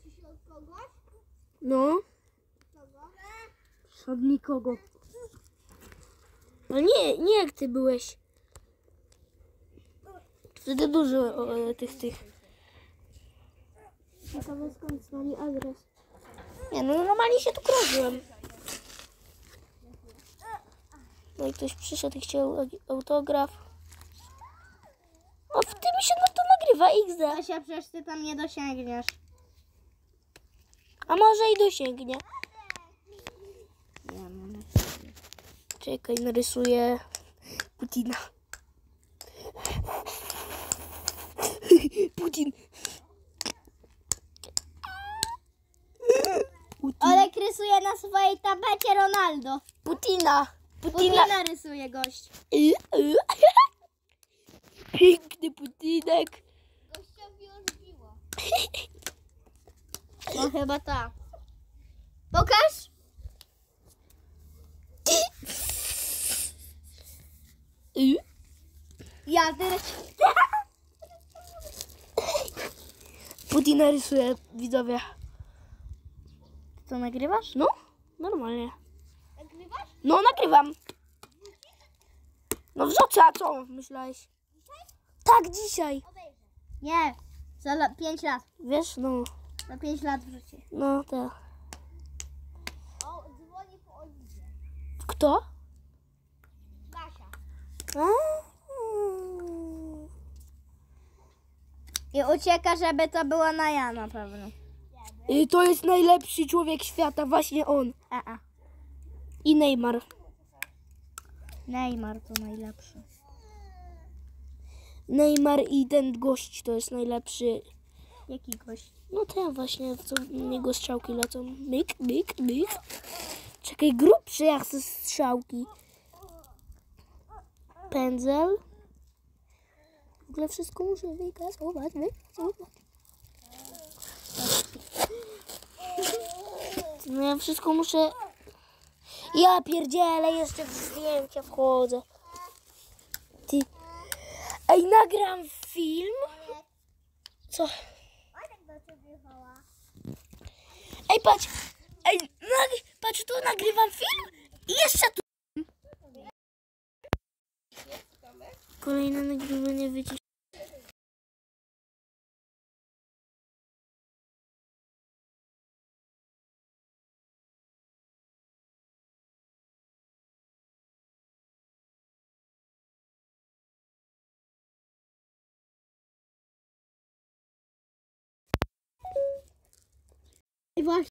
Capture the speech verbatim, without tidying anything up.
ci się od kogoś? No. Kogo? Od nikogo. No nie, nie jak ty byłeś. Wtedy dużo o, tych, tych. Ciekawe skąd znali adres. Nie, no normalnie się tu krożyłem. No i ktoś przyszedł i chciał autograf. No w tym się no to nagrywa X D. Asia, przecież ty tam nie dosięgniesz. A może i dosięgnie. Nie, no, nie. Czekaj, narysuję Putina. Putin. Putin. Olek rysuje na swojej tapecie Ronaldo. Putina. Putina. Putina rysuje gość. Piękny Putinek. Gościowi odbiło. No chyba tak. Pokaż. Ja teraz... Putina rysuje, widzowie. Co, nagrywasz? No, normalnie. Nagrywasz? No, nagrywam. No wrzucę, a co myślałeś? Tak, dzisiaj. Nie, za la- pięć lat. Wiesz, no, Za pięć lat wróci. no tak. O, dzwoni po Oliwie. Kto? Basia. A, I ucieka, żeby to było na ja na pewno. y, to jest najlepszy człowiek świata, właśnie on. A, a. I Neymar. Neymar to najlepszy. Neymar i ten gość to jest najlepszy. Jaki gość? No ten właśnie, co w niego strzałki lecą. Myk, myk, myk. Czekaj, grubszy jak te strzałki. Pędzel. W ogóle wszystko muszę wykasować, wykasować. No ja wszystko muszę... Ja pierdzielę, jeszcze w zdjęcia wchodzę. Ty... Ej, nagram film. Co? Ej, patrz. Ej, nag... patrz, tu nagrywam film i jeszcze tu. Kolejne nagrywanie wycisz. I właśnie.